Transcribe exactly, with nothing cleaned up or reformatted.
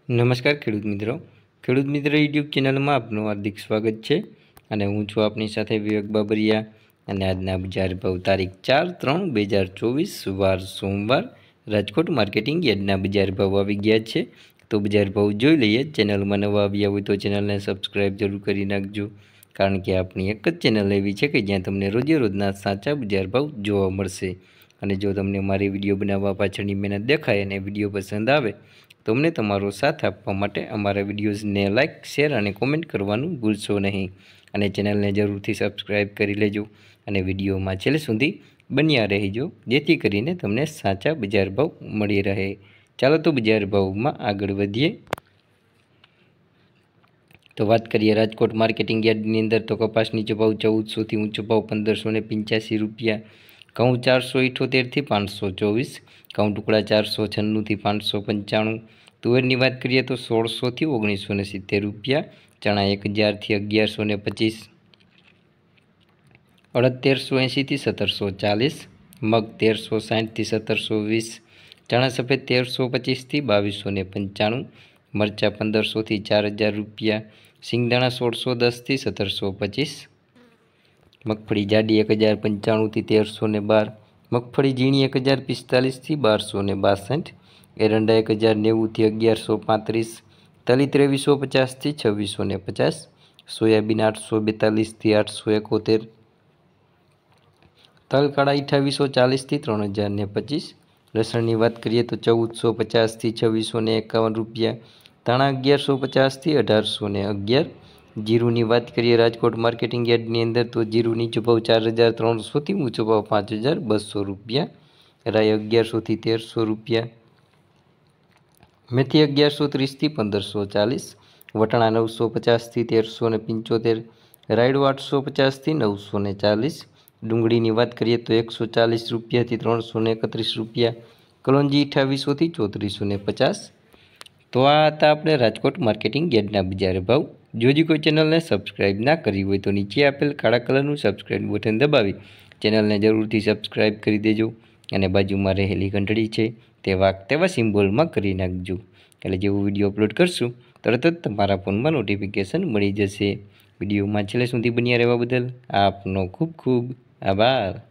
નમસ્કાર ખેડૂત મિત્રો, ખેડૂત મિત્ર યુટ્યુબ ચેનલમાં આપનું હાર્દિક સ્વાગત છે અને હું છું આપની સાથે વિવેક બાબરિયા અને આજના બજાર ભાવ તારીખ ચાર ત્રણ બે હજાર ચોવીસ વાર સોમવાર રાજકોટ માર્કેટિંગ યાર્ડના બજાર ભાવ આવી ગયા છે। તો બજાર ભાવ જોઈ લઈએ। ચેનલમાં નવા આવ્યા હોય તો ચેનલને સબસ્ક્રાઈબ જરૂર કરી નાખજો, કારણ કે આપણી એક જ ચેનલ એવી છે કે જ્યાં તમને રોજે રોજના સાચા બજાર ભાવ જોવા મળશે। અને જો તમને મારી વિડીયો બનાવવા પાછળની મહેનત દેખાય અને વિડીયો પસંદ આવે તો અમને તમારો સાથ આપવા માટે અમારા વિડીયોઝને લાઇક, શેર અને કોમેન્ટ કરવાનું ભૂલશો નહીં અને ચેનલને જરૂરથી સબસ્ક્રાઈબ કરી લેજો અને વિડીયોમાં છેલ્લે સુધી બન્યા રહેજો, જેથી કરીને તમને સાચા બજાર ભાવ મળી રહે। ચાલો તો બજાર ભાવમાં આગળ વધીએ। તો વાત કરીએ રાજકોટ માર્કેટિંગ યાર્ડની અંદર તો કપાસ નીચો ભાવ ચૌદસોથી ઊંચો ભાવ પંદરસો ને પંચ્યાસી રૂપિયા, ઘઉં ચારસો ઇઠોતેરથી પાંચસો ચોવીસ, ઘઉં ટુકડા ચારસો છન્નુંથી પાંચસો પંચાણું, તુવેરની વાત કરીએ તો સોળસોથી ઓગણીસો ને સિત્તેર રૂપિયા, ચણા એક હજારથી અગિયારસો ને પચીસ, અડદ તેરસો એંશીથી સત્તરસો ચાલીસ, મગ તેરસો સાઠથી સત્તરસો વીસ, ચણા સફેદ તેરસો પચીસથી બાવીસો ને પંચાણું, મરચાં પંદરસોથી ચાર હજાર રૂપિયા, સિંગદાણા સોળસો દસથી સત્તરસો પચીસ, મગફળી જાડી એક હજાર પંચાણુંથી તેરસો ને બાર, મગફળી ઝીણી એક હજાર પિસ્તાલીસથી બારસો ને બાસઠ, એરંડા એક હજાર નેવુંથી અગિયારસો પાંત્રીસ, તલી ત્રેવીસો પચાસથી છવ્વીસો ને પચાસ, સોયાબીન આઠસો બેતાલીસથી આઠસો એકોતેર, તલ કાળા અઠાવીસો ચાલીસથી ત્રણ હજાર ને પચીસ, લસણની વાત કરીએ તો ચૌદસો પચાસથી છવ્વીસો ને એકાવન રૂપિયા, ધાણા અગિયારસો પચાસથી અઢારસો ને અગિયાર, જીરુની વાત કરીએ રાજકોટ માર્કેટિંગ યાર્ડની અંદર તો જીરું નીચો ભાવ ચાર હજાર ત્રણસોથી ઊંચો ભાવ પાંચ હજાર બસો રૂપિયા, રાઈ અગિયારસોથી તેરસો રૂપિયા, મેથી અગિયારસો ત્રીસથી પંદરસો ચાલીસ, વટાણા નવસો પચાસથી તેરસો ને પંચોતેર, રાયડો આઠસો પચાસથી નવસો ને ચાલીસ, ડુંગળીની વાત કરીએ તો એકસો ચાલીસ રૂપિયાથી ત્રણસો ને એકત્રીસ રૂપિયા, કલોંજી અઠાવીસોથી ચોત્રીસો ને પચાસ। તો આ હતા આપણે રાજકોટ માર્કેટિંગ યાર્ડના બજાર ભાવ। જો હજી કોઈ ચેનલને સબસ્ક્રાઈબ ના કરી હોય તો નીચે આપેલ કાળા કલરનું સબસ્ક્રાઈબ બટન દબાવી ચેનલને જરૂરથી સબસ્ક્રાઈબ કરી દેજો અને બાજુમાં રહેલી ઘંટડી છે તે વાક તેવા સિમ્બોલમાં કરી નાખજો, એટલે જેવું વિડીયો અપલોડ કરશું તરત જ તમારા ફોનમાં નોટિફિકેશન મળી જશે। વિડીયોમાં છેલ્લે સુધી બન્યા રહેવા બદલ આપનો ખૂબ ખૂબ આભાર।